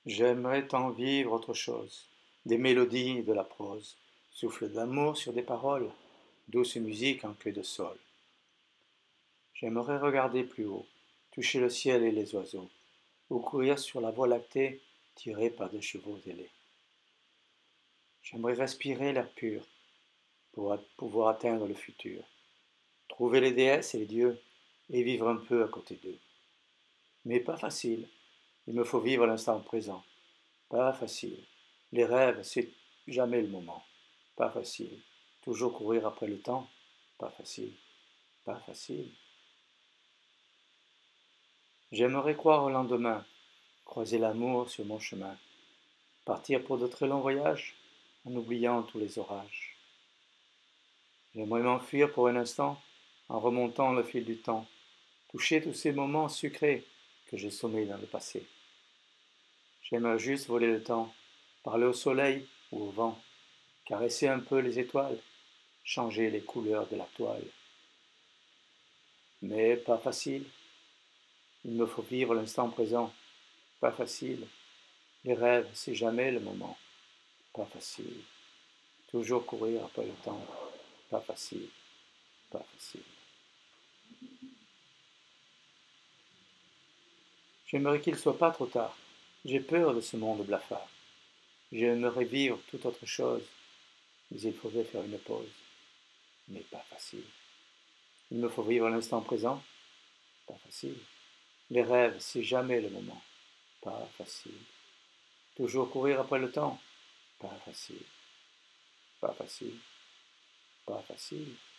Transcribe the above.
J'aimerais tant vivre autre chose, des mélodies et de la prose, souffle d'amour sur des paroles, douce musique en queue de sol. J'aimerais regarder plus haut, toucher le ciel et les oiseaux, ou courir sur la voie lactée tirée par des chevaux ailés. J'aimerais respirer l'air pur pour pouvoir atteindre le futur, trouver les déesses et les dieux et vivre un peu à côté d'eux. Mais pas facile, il me faut vivre l'instant présent. Pas facile. Les rêves, c'est jamais le moment. Pas facile. Toujours courir après le temps. Pas facile. Pas facile. J'aimerais croire au lendemain, croiser l'amour sur mon chemin, partir pour de très longs voyages en oubliant tous les orages. J'aimerais m'enfuir pour un instant en remontant le fil du temps, toucher tous ces moments sucrés que j'ai sommés dans le passé. J'aimerais juste voler le temps, parler au soleil ou au vent, caresser un peu les étoiles, changer les couleurs de la toile. Mais pas facile, il me faut vivre l'instant présent. Pas facile, les rêves, c'est jamais le moment. Pas facile, toujours courir après le temps. Pas facile, pas facile. J'aimerais qu'il ne soit pas trop tard. J'ai peur de ce monde blafard. J'aimerais vivre toute autre chose, mais il faudrait faire une pause. Mais pas facile. Il me faut vivre l'instant présent. Pas facile. Les rêves, c'est jamais le moment. Pas facile. Toujours courir après le temps. Pas facile. Pas facile. Pas facile.